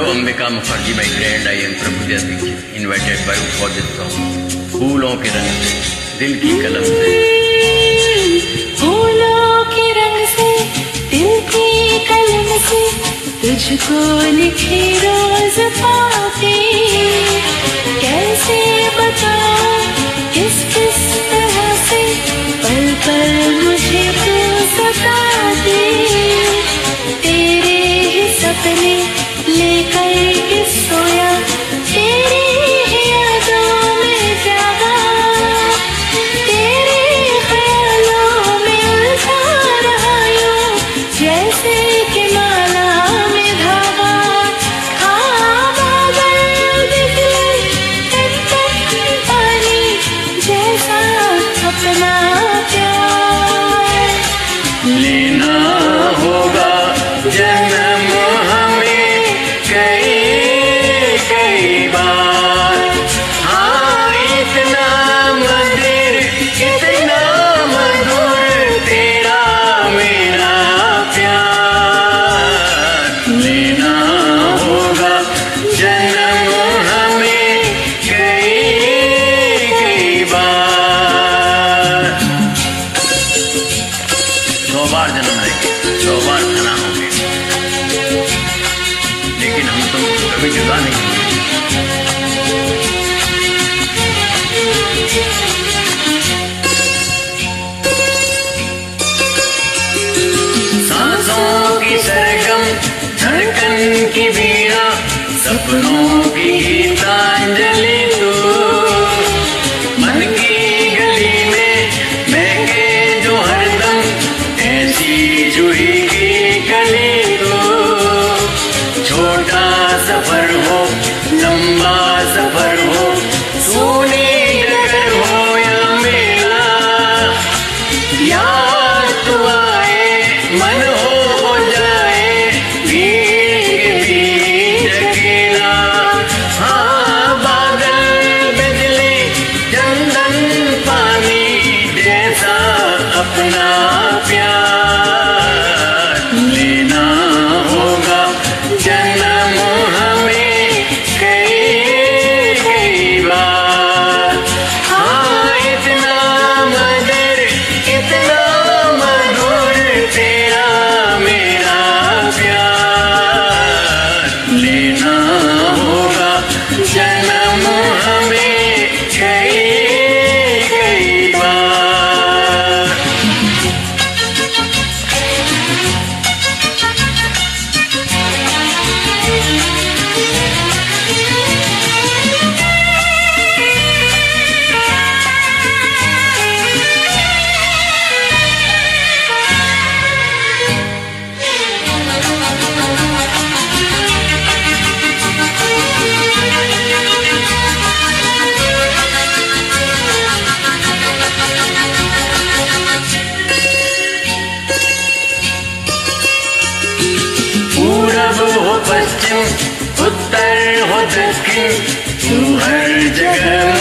Ambika Mukherjee, my grand, I am Prabhudev Dixit, invited by you for this song. फूलों के रंग से, दिल की कलम से, फूलों के रंग से, दिल की कलम से, तुझको लिखे रोज पाते, कैसे बताऊं किस किस तरह से, पल पल मुझे तू सताते, तेरे ही सपने लेकर के सोया, तेरी ही यादों में जागा, तेरे ख्यालों में उलझा रहा यूं, जैसे कि माला में धागा। हाँ बादल बिजली टपक पानी जैसा अपना प्यार लेना होगा जन्म हमें कई कई बार। हाँ इतना मधुर तेरा मेरा प्यार, लेना होगा जन्म हमें कई कई बार। 100 बार जन्म लेंगे, 100 बार खाना होंगे, लेकिन हम तुम कभी जुदा नहीं होंगे। सांसों की सरगम, धड़कन की वीणा, सपनों की गीतांजलि तू, मन की गली में महके जो हरदम, ऐसी जूही की कली तू। छोटा सफर हो, लंबा सफर हो, सोनी नगर हो या मेला, याद तू आए मन हो जाए भीड़ के बीच अकेला। हाँ बादल बिजली चंदन पानी जैसा अपना प्यार, लेना होगा जन्म हमें कई कई बार। हाँ इतना मधुर तेरा मेरा प्यार, लेना होगा जन्म हमें कई कई बार। पूरब हो पश्चिम, उत्तर हो दक्षिण, तू हर जगह